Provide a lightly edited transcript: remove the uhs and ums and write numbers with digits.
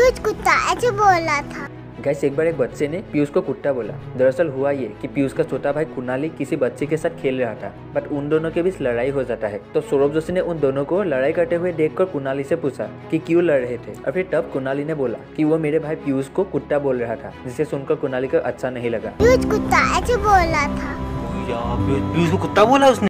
पीयूष कुत्ता ऐसे बोल रहा था। गैस एक बार एक बच्चे ने पीयूष को कुत्ता बोला। दरअसल हुआ ये कि पीयूष का छोटा भाई कुणाली किसी बच्चे के साथ खेल रहा था, बट उन दोनों के बीच लड़ाई हो जाता है। तो सौरभ जोशी ने उन दोनों को लड़ाई करते हुए देखकर कुणाली से पूछा कि क्यों लड़ रहे थे, और फिर तब कुणाली ने बोला कि वो मेरे भाई पीयूष को कुत्ता बोल रहा था, जिसे सुनकर कुणाली को अच्छा नहीं लगा। पीयूष कुत्ता ऐसे बोल रहा था। पीयूष को कुत्ता बोला उसने।